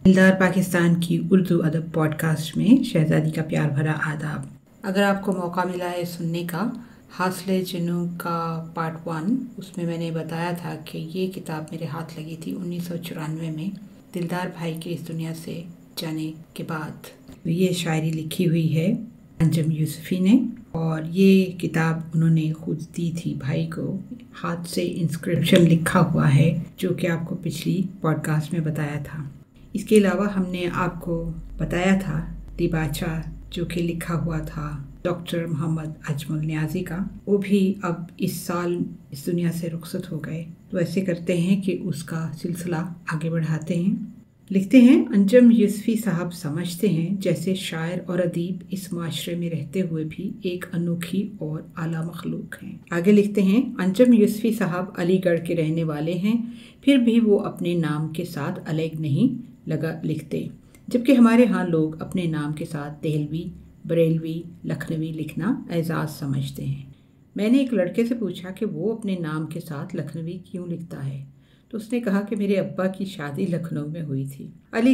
दिलदार पाकिस्तान की उर्दू अदब पॉडकास्ट में शहज़ादी का प्यार भरा आदाब। अगर आपको मौका मिला है सुनने का हासले जुनू का पार्ट 1, उसमें मैंने बताया था कि ये किताब मेरे हाथ लगी थी 1994 में दिलदार भाई के इस दुनिया से जाने के बाद। ये शायरी लिखी हुई है अंजम यूसुफ़ी ने और ये किताब उन्होंने खुद दी थी भाई को। हाथ से इंस्क्रिप्शन लिखा हुआ है जो कि आपको पिछली पॉडकास्ट में बताया था। इसके अलावा हमने आपको बताया था दिबाचा जो कि लिखा हुआ था डॉक्टर मोहम्मद अजमल न्याजी का, वो भी अब इस साल इस दुनिया से रुखसत हो गए। तो ऐसे करते हैं कि उसका सिलसिला आगे बढ़ाते हैं। लिखते हैं, अंजम यूसुफ़ी साहब समझते हैं जैसे शायर और अदीब इस माशरे में रहते हुए भी एक अनोखी और आला मखलूक हैं। आगे लिखते हैं, अंजम यूसुफ़ी साहब अलीगढ़ के रहने वाले हैं, फिर भी वो अपने नाम के साथ अलग नहीं लिखते, जबकि हमारे यहाँ लोग अपने नाम के साथ देहलवी, बरेलवी, लखनवी लिखना एजाज़ समझते हैं। मैंने एक लड़के से पूछा कि वो अपने नाम के साथ लखनवी क्यों लिखता है, तो उसने कहा कि मेरे अब्बा की शादी लखनऊ में हुई थी।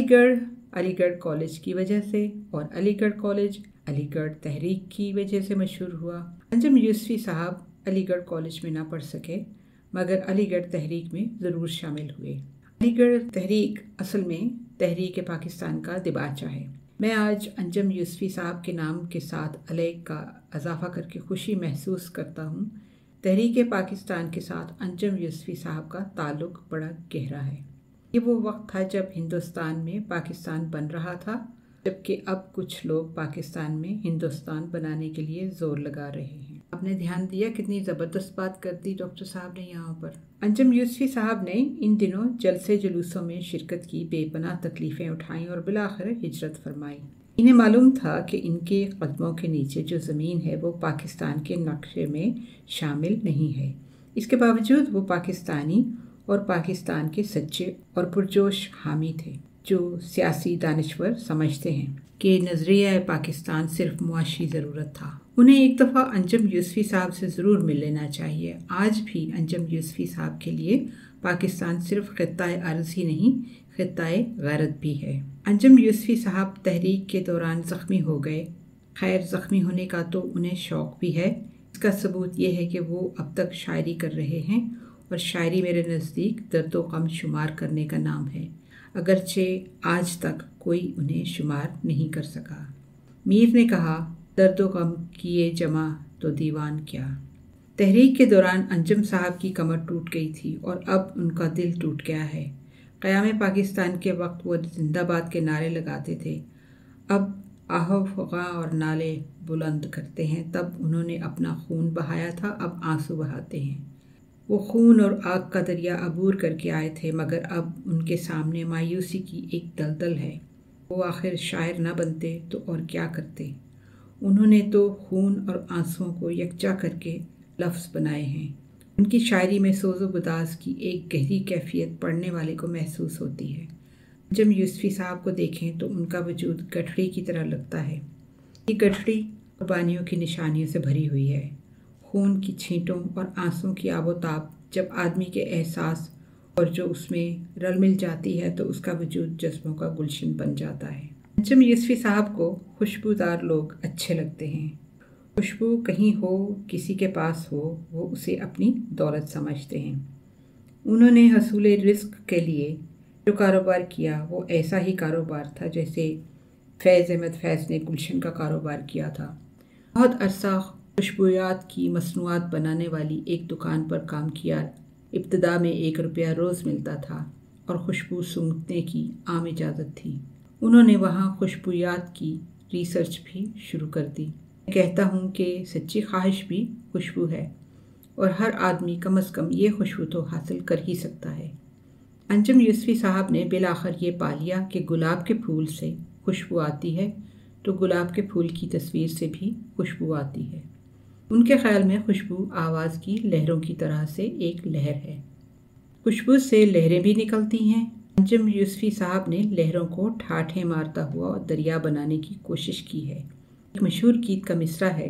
अलीगढ़ कॉलेज की वजह से, और अलीगढ़ कॉलेज अलीगढ़ तहरीक की वजह से मशहूर हुआ। अंजम यूसुफ़ी साहब अलीगढ़ कॉलेज में ना पढ़ सके मगर अलीगढ़ तहरीक में ज़रूर शामिल हुए। अलीगढ़ तहरीक असल में तहरीक पाकिस्तान का दिबाचा है। मैं आज अंजम यूसुफ़ी साहब के नाम के साथ अलग का इजाफा करके खुशी महसूस करता हूँ। तहरीक पाकिस्तान के साथ अंजम यूसुफ़ी साहब का ताल्लुक़ बड़ा गहरा है। ये वो वक्त था जब हिंदुस्तान में पाकिस्तान बन रहा था, जबकि अब कुछ लोग पाकिस्तान में हिंदुस्तान बनाने के लिए ज़ोर लगा रहे हैं। आपने ध्यान दिया कितनी ज़बरदस्त बात कर दी डॉक्टर साहब ने यहाँ पर। अंजम यूसुफ़ी साहब ने इन दिनों जलसे जुलूसों में शिरकत की, बेपनाह तकलीफ़ें उठाईं और बिलाखिर हिजरत फरमाई। इन्हें मालूम था कि इनके कदमों के नीचे जो ज़मीन है वो पाकिस्तान के नक्शे में शामिल नहीं है। इसके बावजूद वो पाकिस्तानी और पाकिस्तान के सच्चे और पुरजोश हामी थे, जो सियासी दानिश्वर समझते हैं कि नज़रिया पाकिस्तान सिर्फ मुआशी ज़रूरत था। उन्हें एक दफ़ा अंजम यूसुफ़ी साहब से ज़रूर मिल लेना चाहिए। आज भी अंजम यूसुफ़ी साहब के लिए पाकिस्तान सिर्फ ख़ित्ता-ए अर्ज़ ही नहीं, ख़ित्ता-ए गैरत भी है। अंजम यूसुफ़ी साहब तहरीक के दौरान ज़ख्मी हो गए। खैर, ज़ख्मी होने का तो उन्हें शौक़ भी है। इसका सबूत ये है कि वो अब तक शायरी कर रहे हैं, और शायरी मेरे नज़दीक दर्द व गम शुमार करने का नाम है, अगरचे आज तक कोई उन्हें शुमार नहीं कर सका। मीर ने कहा, दर्द व गम किए जमा तो दीवान क्या। तहरीक के दौरान अंजम साहब की कमर टूट गई थी और अब उनका दिल टूट गया है। क़याम पाकिस्तान के वक्त वो जिंदाबाद के नारे लगाते थे, अब आहो फगा और नाले बुलंद करते हैं। तब उन्होंने अपना खून बहाया था, अब आंसू बहाते हैं। वो खून और आग का दरिया अबूर करके आए थे, मगर अब उनके सामने मायूसी की एक दलदल है। वो आखिर शायर ना बनते तो और क्या करते। उन्होंने तो खून और आंसुओं को यकजा करके लफ्ज़ बनाए हैं। उनकी शायरी में सोज़ो गुदाज की एक गहरी कैफियत पढ़ने वाले को महसूस होती है। जब यूसुफ़ी साहब को देखें तो उनका वजूद गठड़ी की तरह लगता है। ये गठड़ी कुर्बानियों की निशानियों से भरी हुई है। खून की छींटों और आंसुओं की आबोताब जब आदमी के एहसास और जो उसमें रल मिल जाती है तो उसका वजूद जज्बों का गुलशन बन जाता है। अंजम यूसुफ़ी साहब को खुशबूदार लोग अच्छे लगते हैं। खुशबू कहीं हो, किसी के पास हो, वो उसे अपनी दौलत समझते हैं। उन्होंने हसूल रिज़्क़ के लिए जो कारोबार किया वो ऐसा ही कारोबार था जैसे फैज़ अहमद फैज़ ने गुलशन का कारोबार किया था। बहुत अरसा खुशबूयात की मसनूआत बनाने वाली एक दुकान पर काम किया। इब्तिदा में 1 रुपया रोज़ मिलता था और खुशबू सूंघने की आम इजाज़त थी। उन्होंने वहाँ खुशबूयात की रिसर्च भी शुरू कर दी। मैं कहता हूँ कि सच्ची ख्वाहिश भी खुशबू है, और हर आदमी कम अज़ कम ये खुशबू तो हासिल कर ही सकता है। अंजम यूसुफ़ी साहब ने बिलाखिर ये पा लिया कि गुलाब के फूल से खुशबू आती है तो गुलाब के फूल की तस्वीर से भी खुशबू आती है। उनके ख़्याल में खुशबू आवाज़ की लहरों की तरह से एक लहर है। खुशबू से लहरें भी निकलती हैं। अंजम यूसुफ़ी साहब ने लहरों को ठाठें मारता हुआ दरिया बनाने की कोशिश की है। एक मशहूर गीत का मिसरा है,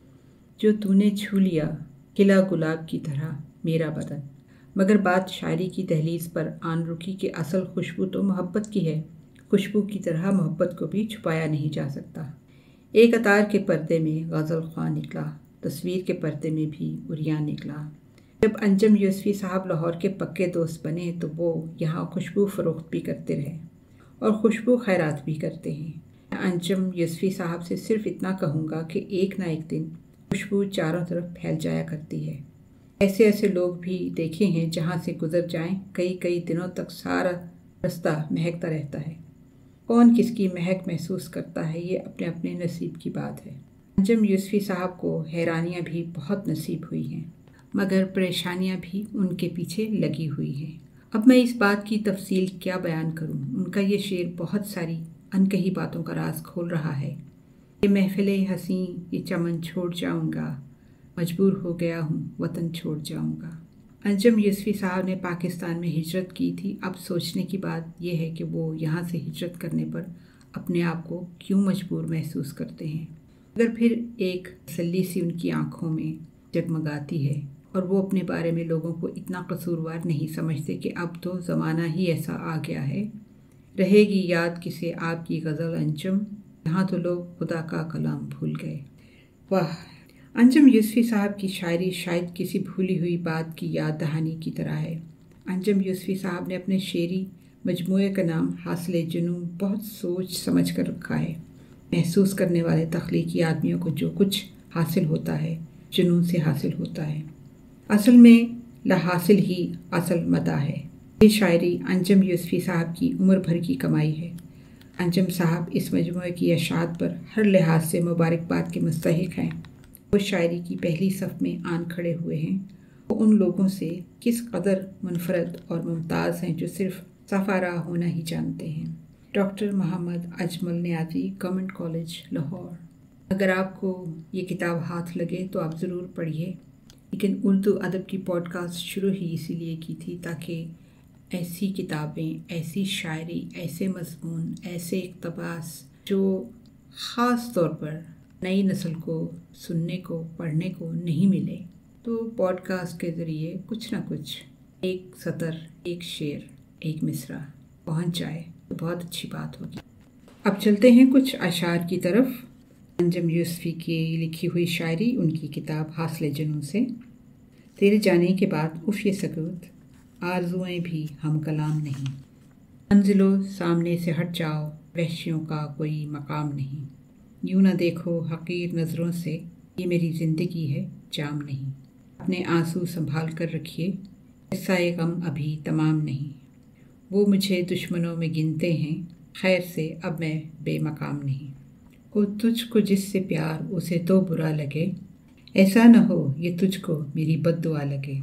जो तूने छू लिया खिला गुलाब की तरह मेरा बदन। मगर बात शायरी की दहलीज पर आन रुकी कि असल खुशबू तो मोहब्बत की है। खुशबू की तरह मोहब्बत को भी छुपाया नहीं जा सकता। एक अतार के पर्दे में गज़ल ख्वां निकला, तस्वीर के पर्दे में भी उरियान निकला। जब अंजम यूसुफ़ी साहब लाहौर के पक्के दोस्त बने तो वो यहाँ खुशबू फ़रोख्त भी करते रहे और खुशबू खैरात भी करते हैं। अंजम यूसुफ़ी साहब से सिर्फ इतना कहूँगा कि एक ना एक दिन खुशबू चारों तरफ फैल जाया करती है। ऐसे ऐसे लोग भी देखे हैं जहाँ से गुजर जाएं, कई कई दिनों तक सारा रास्ता महकता रहता है। कौन किसकी महक महसूस करता है, ये अपने अपने नसीब की बात है। अंजम यूसुफ़ी साहब को हैरानियाँ भी बहुत नसीब हुई हैं, मगर परेशानियाँ भी उनके पीछे लगी हुई हैं। अब मैं इस बात की तफसील क्या बयान करूँ। उनका ये शेर बहुत सारी अनकही बातों का राज खोल रहा है। ये महफ़िले हसीं, ये चमन छोड़ जाऊँगा, मजबूर हो गया हूँ वतन छोड़ जाऊँगा। अंजम यूसुफ़ी साहब ने पाकिस्तान में हिजरत की थी। अब सोचने की बात यह है कि वो यहाँ से हिजरत करने पर अपने आप को क्यों मजबूर महसूस करते हैं। मगर फिर एक तसल्ली सी उनकी आँखों में जगमगाती है और वो अपने बारे में लोगों को इतना कसूरवार नहीं समझते कि अब तो ज़माना ही ऐसा आ गया है। रहेगी याद किसे आपकी गज़ल अंजम, यहाँ तो लोग खुदा का कलाम भूल गए। वाह! अंजम यूसुफ़ी साहब की शायरी शायद किसी भूली हुई बात की याद दहानी की तरह है। अंजम यूसुफ़ी साहब ने अपने शेरी मजमूए का नाम हासिल जुनून बहुत सोच समझ कर रखा है। महसूस करने वाले तख्लीकी आदमियों को जो कुछ हासिल होता है जुनून से हासिल होता है। असल में लाहासिल ही असल मदा है। ये शायरी अंजम यूसुफ़ी साहब की उम्र भर की कमाई है। अंजम साहब इस मजमूए की अशात पर हर लिहाज से मुबारकबाद के मुस्तहिक हैं। वो शायरी की पहली सफ़ में आन खड़े हुए हैं। वो उन लोगों से किस कदर मुनफरद और मुमताज़ हैं जो सिर्फ सफ़ारा होना ही जानते हैं। Doctor Mohammad Ajmal Niazi, government college Lahore. अगर आपको ये किताब हाथ लगे तो आप ज़रूर पढ़िए। लेकिन उर्दू अदब की पॉडकास्ट शुरू ही इसीलिए की थी ताकि ऐसी किताबें, ऐसी शायरी, ऐसे मज़मून, ऐसे इक़्तिबास जो ख़ास तौर पर नई नस्ल को सुनने को, पढ़ने को नहीं मिले, तो पॉडकास्ट के ज़रिए कुछ ना कुछ, एक सतर, एक शेर, एक मिसरा पहुंच जाए तो बहुत अच्छी बात होगी। अब चलते हैं कुछ अशार की तरफ। अंजम यूसुफ़ी की लिखी हुई शायरी उनकी किताब हासिल जुनून से। तेरे जाने के बाद उफ़ ये सकूत, आरज़ुएं भी हम कलाम नहीं। मंजिलों सामने से हट जाओ, वहशियों का कोई मकाम नहीं। यूँ ना देखो हक़ीर नज़रों से, ये मेरी ज़िंदगी है जाम नहीं। अपने आंसू संभाल कर रखिए, किस्सा-ए गम अभी तमाम नहीं। वो मुझे दुश्मनों में गिनते हैं, खैर से अब मैं बेमकाम नहीं। हो तुझको जिससे प्यार उसे तो बुरा लगे, ऐसा न हो ये तुझको मेरी बद्दुआ लगे।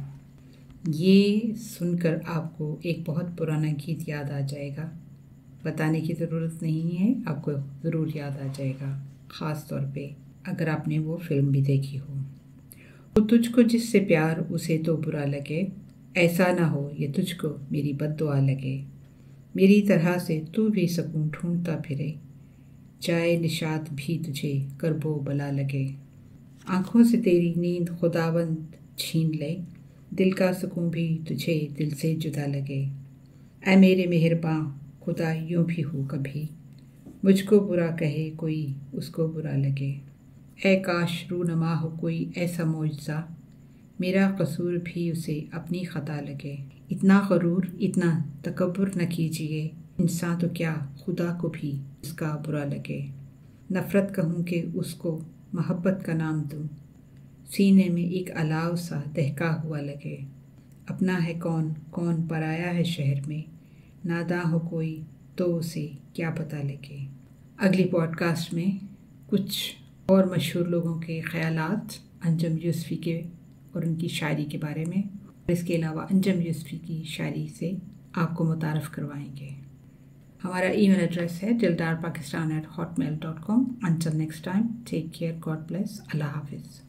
ये सुनकर आपको एक बहुत पुराना गीत याद आ जाएगा। बताने की ज़रूरत नहीं है, आपको ज़रूर याद आ जाएगा, ख़ास तौर पे अगर आपने वो फ़िल्म भी देखी हो। वो तुझको जिससे प्यार उसे तो बुरा लगे, ऐसा ना हो ये तुझको मेरी बद्दुआ लगे। मेरी तरह से तू भी सुकून ढूंढता फिरे, जाए निशात भी तुझे करबो बला लगे। आँखों से तेरी नींद खुदावंद छीन ले, दिल का सुकून भी तुझे दिल से जुदा लगे। ऐ मेरे मेहरबां खुदा यूँ भी हो कभी, मुझको बुरा कहे कोई उसको बुरा लगे। ऐ काश रूनमा हो कोई ऐसा मौजज़ा, मेरा कसूर भी उसे अपनी ख़ता लगे। इतना गरूर इतना तकब्बुर न कीजिए, इंसान तो क्या खुदा को भी इसका बुरा लगे। नफ़रत कहूँ कि उसको मोहब्बत का नाम दूँ, सीने में एक अलाव सा दहका हुआ लगे। अपना है कौन कौन पराया है शहर में, नादां हो कोई तो उसे क्या पता लगे। अगली पॉडकास्ट में कुछ और मशहूर लोगों के ख़यालात अंजम यूसुफ़ी के और उनकी शायरी के बारे में, और इसके अलावा अंजम यूसुफ़ी की शायरी से आपको मुतारफ़ करवाएंगे। हमारा ईमेल एड्रेस है dildarpakistan@hotmail.com। Until next time, take care, God bless, Allah Hafiz.